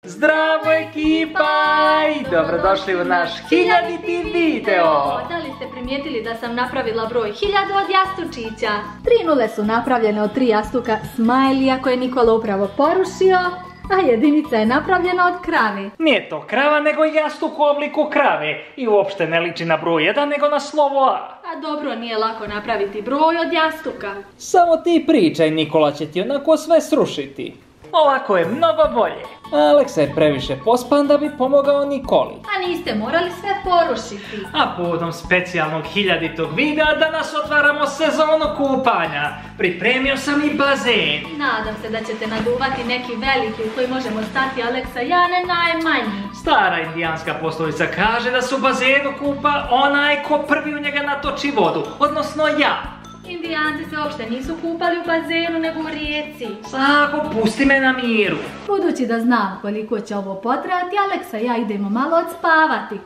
Zdravo ekipa i dobrodošli u naš 1000. video. Da li ste primijetili da sam napravila broj 1000 od jastučića? 3 nule su napravljene od 3 jastuka smajlija koje je Nikola upravo porušio, a jedinica je napravljena od krave. Nije to krava nego jastuk u obliku krave i uopšte ne liči na broj 1 nego na slovo A. A dobro, nije lako napraviti broj od jastuka. Samo ti pričaj, Nikola će ti onako sve srušiti. Ovako je mnogo bolje. Aleksa je previše pospan da bi pomogao Nikoli. A niste morali sve porušiti. A povodom specijalnog 1000. videa danas otvaramo sezonu kupanja. Pripremio sam i bazen. Nadam se da ćete naduvati neki veliki u koji možemo stati Aleksa i ja, ne najmanji. Stara indijanska poslovica kaže da se u bazenu kupa onaj ko prvi u njega natoči vodu, odnosno ja. Indijanci se uopšte nisu kupali u bazenu nego u rijeci. Sako, pusti me na miru. Budući da znam koliko će ovo potrajati, Aleksa i ja idemo malo odspavati.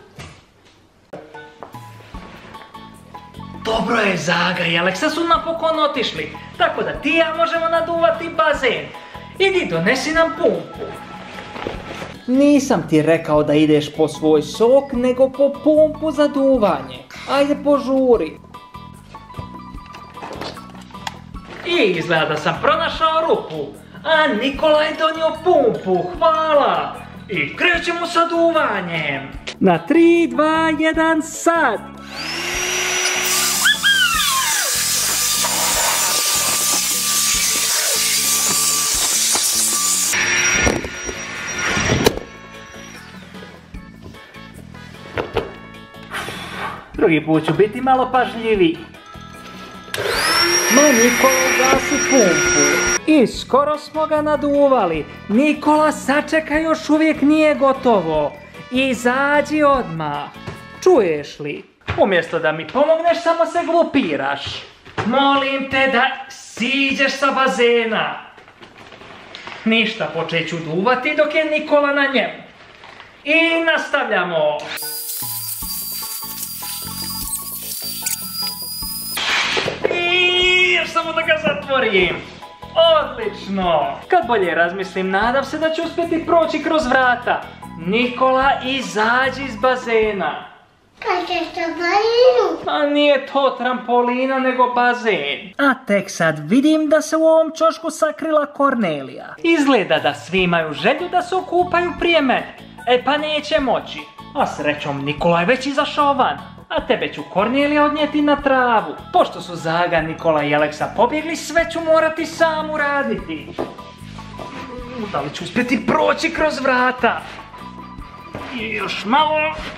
Dobro je, Zaga i Aleksa su napokon otišli, tako da ti i ja možemo naduvati bazen. Idi, donesi nam pumpu. Nisam ti rekao da ideš po svoj sok, nego po pumpu za duvanje. Ajde, požuri. I izgleda da sam pronašao rupu, a Nikola je donio pumpu, hvala! I krećemo sa duvanjem! Na 3, 2, 1, sad! Drugi put ću biti malo pažljiviji. Ma Nikola ugasi pumpu. I skoro smo ga naduvali. Nikola, sačekaj, još uvijek nije gotovo. Izađi odmah. Čuješ li? Umjesto da mi pomogneš, samo se glupiraš. Molim te da siđeš sa bazena. Ništa, počet ću duvati dok je Nikola na njemu. I nastavljamo. Još samo da ga zatvorim. Odlično. Kad bolje razmislim, nadam se da ću uspjeti proći kroz vrata. Nikola, izađi iz bazena. Kad ćeš trampolinu? A nije to trampolina, nego bazen. A tek sad vidim da se u ovom ćošku sakrila Kornelija. Izgleda da svi imaju želju da se okupaju prije mene. E pa neće moći. A srećom, Nikola je već izašao van. A tebe ću, Kornelija, odnijeti na travu. Pošto su Zaga, Nikola i Aleksa pobjegli, sve ću morati sam uraditi. Da li ću uspjeti proći kroz vrata? I još malo.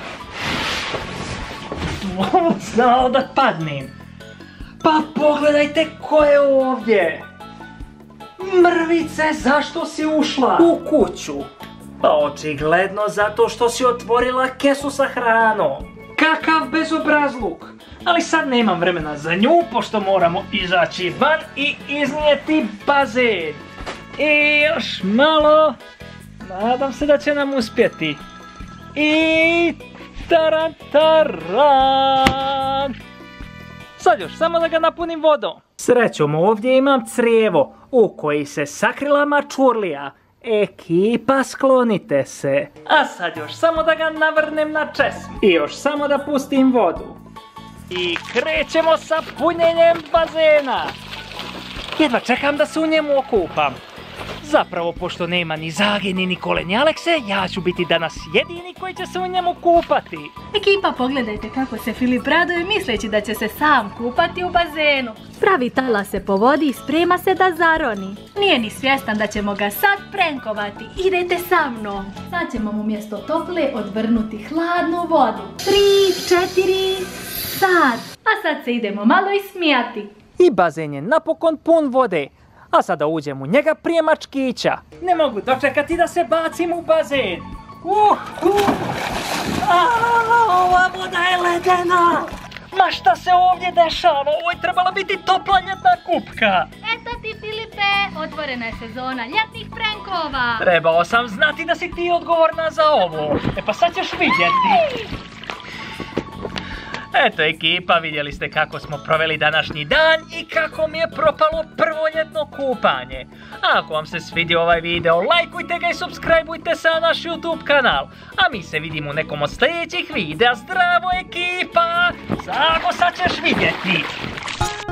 Znao da padnem. Pa pogledajte ko je ovdje. Mrvice, zašto si ušla u kuću? Pa očigledno zato što si otvorila kesu sa hranom. Kakav bezobrazluk! Ali sad nemam vremena za nju, pošto moramo izaći van i iznijeti bazen. I još malo. Nadam se da će nam uspjeti. I taran taran! Sad još samo da ga napunim vodom. Srećom, ovdje imam crijevo u koji se sakrila mačurlija. Ekipa, sklonite se. A sad još samo da ga navrnem na česmu. I još samo da pustim vodu. I krećemo sa punjenjem bazena. Jedva čekam da se u njemu okupam. Zapravo, pošto nema ni Zage, ni Nikole, ni Alekse, ja ću biti danas jedini koji će se u njemu kupati. Ekipa, pogledajte kako se Filip raduje misleći da će se sam kupati u bazenu. Pravi talase po vodi i sprema se da zaroni. Nije ni svjestan da ćemo ga sad prenkovati. Idete sa mnom. Sad ćemo mu mjesto tople odvrnuti hladnu vodu. 3, 4, sad. A sad se idemo malo ismijati. I bazen je napokon pun vode. A sada uđem u njega prije mačkića. Ne mogu dočekati da se bacim u bazen. Ova voda je ledena. Ma šta se ovdje dešava? Ovo je trebala biti topla ljetna kupka. Eto ti, Filipe, otvorena je sezona ljetnih prenkova. Trebao sam znati da si ti odgovorna za ovo. E pa sad ćeš vidjeti. Eto ekipa, vidjeli ste kako smo proveli današnji dan i kako mi je propalo prvo ljetno kupanje. A ako vam se svidio ovaj video, lajkujte ga i subscribeujte se na naš YouTube kanal. A mi se vidimo u nekom od sljedećih videa. Zdravo ekipa! Samo sad ćeš vidjeti!